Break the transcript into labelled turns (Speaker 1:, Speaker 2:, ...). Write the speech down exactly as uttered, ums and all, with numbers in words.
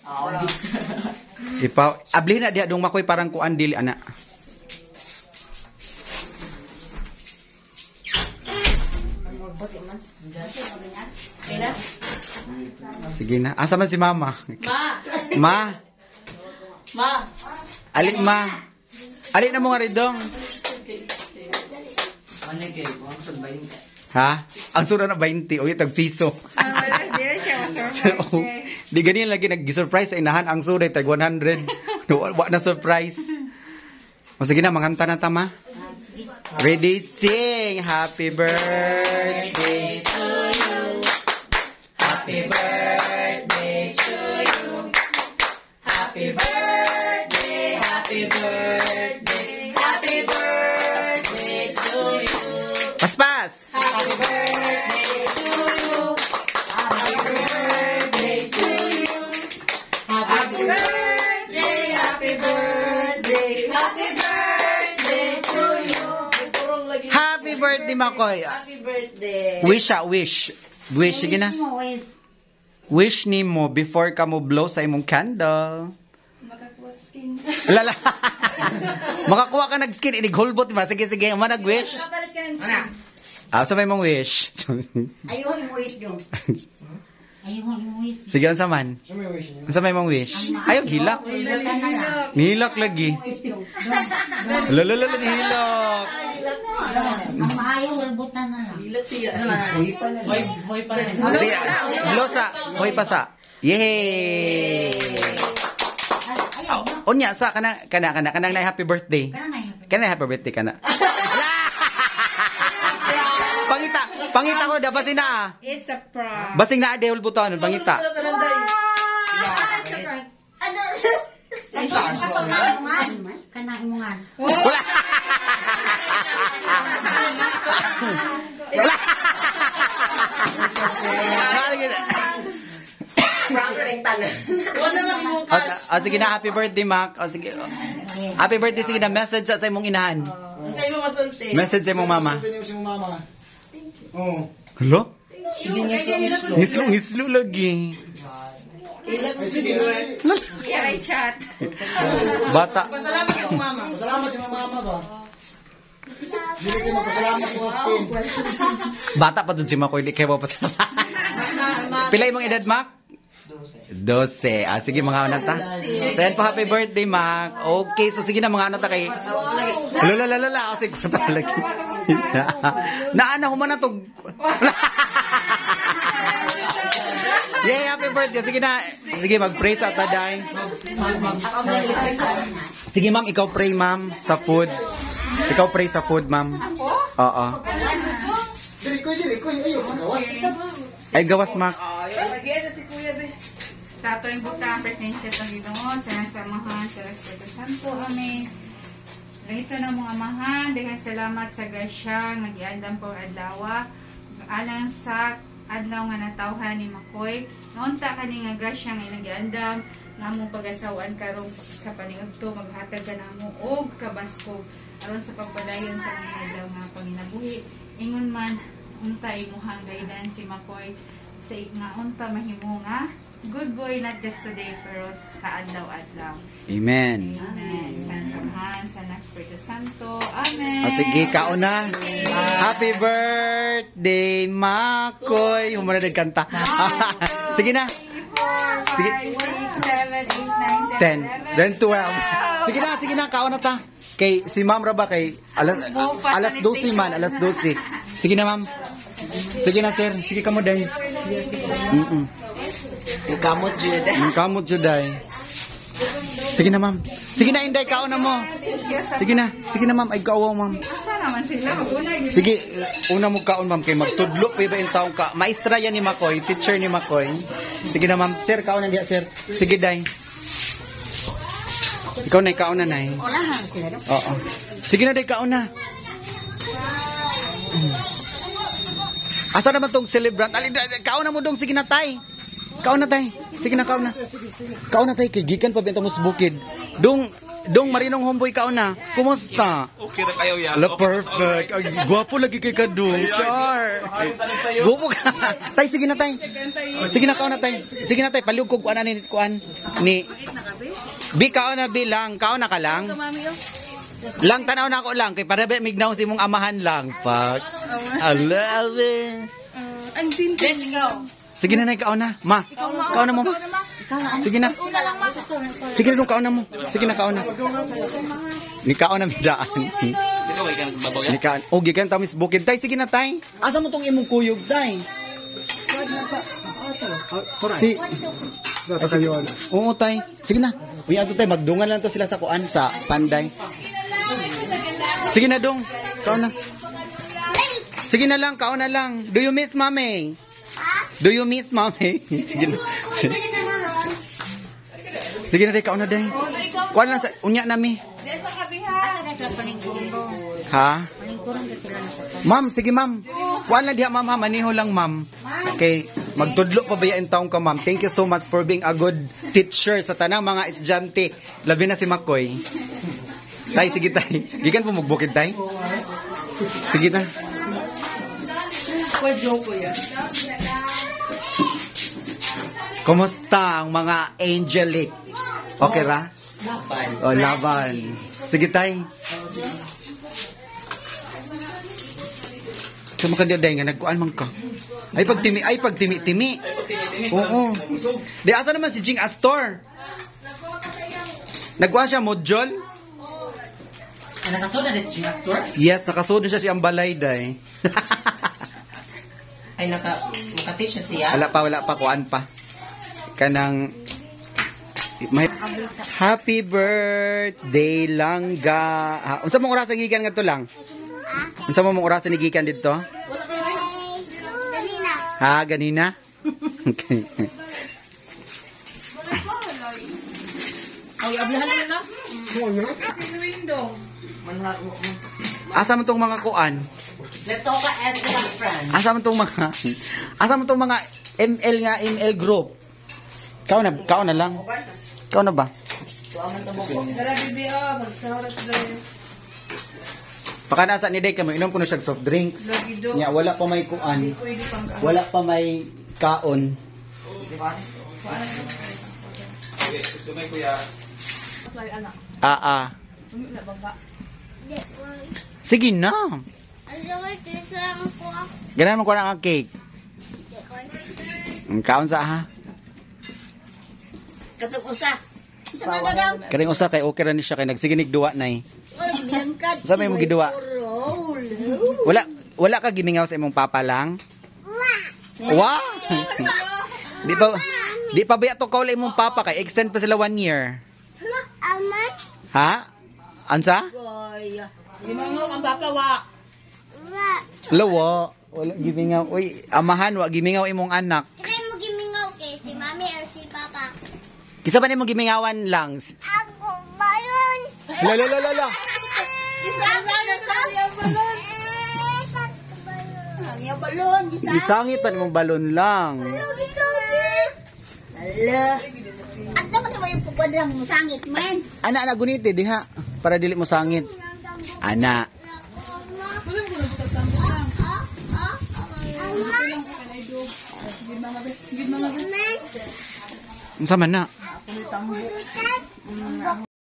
Speaker 1: Ipaw, abli na diha dong makoy parang kuan dili ana. Sige na. Asa man si mama?
Speaker 2: Ma.
Speaker 1: Ma.
Speaker 2: Ma.
Speaker 1: Ali ma. Ali na mo nga ridong. Ha? Ang sura na twenty o yung tag piso. Di ganyan lagi nag-surprise sa inahan ang sura tag one hundred. Wa na surprise. O sige na, manganta na tama. Ready, sing! Happy birthday to you. Happy birthday to you. Happy birthday, happy birthday, happy birthday to you. Paspas! Happy birthday to you. Happy birthday to you. Happy birthday, happy birthday, happy birthday to you. Happy birthday, Makoy.
Speaker 2: Happy birthday.
Speaker 1: Wish ah, wish. Wish, sige na. Wish ni mo before ka mo blow sa imong candle.
Speaker 2: Makakuha skin.
Speaker 1: Lala. Makakuha ka nag-skin. Inig-hulbot ba? Sige, sige. Uma nag-wish.
Speaker 2: Kapalit ka ng skin.
Speaker 1: Ah, sa may mong wish.
Speaker 2: Ayun mo wish yung. Ayun mo wish.
Speaker 1: Sige, ang saman. Ang sa may mong wish. Ayaw, hilak. Nihilak lagi. Lalalala, nihilak.
Speaker 2: Ang maayaw, walbutan na lang. Hilak siya. Hoy, hoy pa rin.
Speaker 1: Sige, losa. Hoy pa sa. Yay! Oh, unya, sa, kana, kana, kana, kanang na happy birthday. Kana happy birthday, kana. Pangita, pangita ko, da, basin na ah.
Speaker 2: It's a prank.
Speaker 1: Basing na adehol buton, pangita.
Speaker 2: Kanang imungan.
Speaker 1: Wala. Wala. O sige na, happy birthday, Mac. O sige. Happy birthday, sige na, message sa imong inahan.
Speaker 2: Sa imong masulti.
Speaker 1: Message sa imong mama.
Speaker 3: Oh.
Speaker 1: Hello? Ngislo, ngislo lagi.
Speaker 2: Yeah, I chat.
Speaker 1: Bata.
Speaker 2: Pasalamat sa mama.
Speaker 3: Pasalamat sa mga mama ba? Hindi kayo magpasalamat sa skin.
Speaker 1: Bata pa dun si Mac, hindi kayo papasalamat. Pilay mong edad, Mac? Dose. Ah, sige mga anak ta. So yan po, happy birthday, Mac. Okay, so sige na mga anak ta kay... Lalalala, kasi ko pa lagi. Naana, humana to. Yay, happy birthday. Sige na. Sige, mag-pray sa taday. Sige, ma'am, ikaw pray, ma'am, sa food. Ikaw pray sa food, ma'am. Oo.
Speaker 3: Dili ko, dili ko. Ayaw, gawas.
Speaker 1: Ay, gawas, Mac.
Speaker 4: Sa ato yung butang presensya sa Ginoo, sa nasamahan sa Espiritu Santo, amen. Ganito na mga amahan, daghang salamat sa grasya, nagiandam po adlaw, alang sa adlaw nga natawhan ni Makoy. Naunta kani nga grasya nga nagiandam, nga mong pag-asawaan karong sa paniudto, maghatag ka namo og kabaskog aron sa pagpadayon sa mga adlaw nga panginabuhi. Ingon man unta imuhang guidance si Makoy sa nga unta mahimo nga good boy, not just today, pero sa adlaw-adlaw.
Speaker 1: Amen.
Speaker 4: Amen. Sa samahan, sa Espiritu Santo. Amen.
Speaker 1: Ah, sige, kauna. Happy birthday, Makoy. Humana nagkanta. Sige na. Sige. ten. Then twelve. Sige na, sige na, kauna ta. Kay, si ma'am ra ba kay, alas, alas twelve man, alas twelve. Sige na, ma'am. Sige na, sir. Sige ka mo, din. Mm-mm.
Speaker 2: Kamot jud.
Speaker 1: Kamot jud ay. Sige na, ma'am. Sige na, Inday, kaon na mo. Sige na. Sige na, ma'am. Ay, kaawa, ma'am.
Speaker 4: Asa naman sila? Mag-una yun.
Speaker 1: Sige, una mo kaon, ma'am. Kay magtudlo pa iba yung taong ka. Maestra yan ni Makoy. Teacher ni Makoy. Sige na, ma'am. Sir, kaon na diya, sir. Sige, Day. Ikaw na, kaon na, Nay.
Speaker 2: Wala na sila.
Speaker 1: Oo. Sige na, Day, kaon na. Asa naman tong celebrant? Ali, kaon na mo dong. Sige na, Tay. Kaon na, Tay. Sige na, kaon na. Kaon na tayo, kay gikan pa benta mo sa bukid. Dong, dong marinong homeboy, kaon na. Kumusta?
Speaker 5: Okay na kayo yan.
Speaker 1: Ala, perfect. Ay, gwapo lagi kay Kadong. Char. Gwapo ka. Tay, sige na, tay. Sige na, kaon na, tay. Sige na, tay. Paliw ko kuan na ni kuan. Ni. Bi, kaon na, bi lang. Kaon na ka lang. Lang, tanaw na ako lang. Kay para ba, mignaw si mong amahan lang. Pak. Ala, be.
Speaker 2: Ang tintin.
Speaker 1: Sige na, nay, kaon na. Ma, kaon na mo. Sige na. Sige na, dong, kaon na mo. Sige na, kaon na. Ni kaon na midaan.
Speaker 5: Ikaw ay kang babaw yan.
Speaker 1: Ni kaon. O, gikan tamis bukid. Tay, sige na, tay. Asa mo tong imong kuyog, tay? Si... Oo, tay. Sige na. Uy, ato, tay. Magdungan lang to sila sa kuan, sa panday. Sige na, dong. Kaon na. Sige na lang, kaon na lang. Do you miss mommy? Do you miss mommy? Sige na. Sige na, day, kaon na, day. Kuan lang sa... Unya nami. Ha? Ma'am, sige ma'am. Kuan lang diha, ma'am, ha? Maniho lang, ma'am. Okay, magtudlo pa bayain taong ka, ma'am. Thank you so much for being a good teacher sa tanang mga estudyante. Labi na si Makoy. Tay, sige, tay. Gikan po magbukid, tay. Sige na. Kumusta ang mga angelic? Okay ra? Laban. Oh, laban. Sige, tay. Sama ka diya, nga nagkuan man ka. Ay pagtimi, ay pagtimi-timi. Oo. Di asa naman si Jing Astor? Nagkuan siya module?
Speaker 2: Ang nakasoda na si Jing Astor?
Speaker 1: Yes, nakasodo siya siyang balay, day.
Speaker 2: Ay, naka, naka-teach siya siya?
Speaker 1: Wala pa, wala pa, kuan pa. Kanang... May... Happy birthday, Langga. Ha, unsa mong oras ang gikan nga to lang? Unsa mong oras ang gikan dito? Ha, ganina? Okay.
Speaker 2: Ay, ablahan na na?
Speaker 1: Asa mo tong mga kuan?
Speaker 2: Let's all ka as a friend.
Speaker 1: Asa mo tong mga... Asa mo tong mga M L nga, M L group? Kao na, kao na lang. Kao na ba? Pakanasa ni Day kamo, inom ko na siya soft drinks. Nya wala pa may kuan. Wala pa may kaon. Ah ah. Sige na. Ganan mo ko na ang cake. Ang kaon sa ha?
Speaker 2: Katong usa. Isa ba daw?
Speaker 1: Karing usa kay okay ra ni siya kay nagsiginig duwa nay.
Speaker 2: Oy, biyangkad.
Speaker 1: Sa may mo giduwa. Wala wala ka gimingaw sa imong papa lang? Wa. Di pa di pa ba to kaulay imong papa kay extend pa sila one year.
Speaker 6: Aman?
Speaker 1: Ha? Ansa?
Speaker 2: Oy. Gimangaw ang papa wa.
Speaker 6: Wa.
Speaker 1: Lawa. Wala gimingaw. Uy, amahan wa gimingaw imong anak.
Speaker 6: Kaya mo gimingaw kay si mami or si papa.
Speaker 1: Kisa ba nimo gimingawan lang?
Speaker 6: Ako balon.
Speaker 1: La la la la la.
Speaker 6: Isang balon.
Speaker 2: Ang iya balon, gisa.
Speaker 1: Gisangit pa nimong balon lang.
Speaker 2: Ala. At dapat mo yung pagkwadrang mo sangit man.
Speaker 1: Ana ana guniti diha para dili mo sangit. Ana. Unsa man na?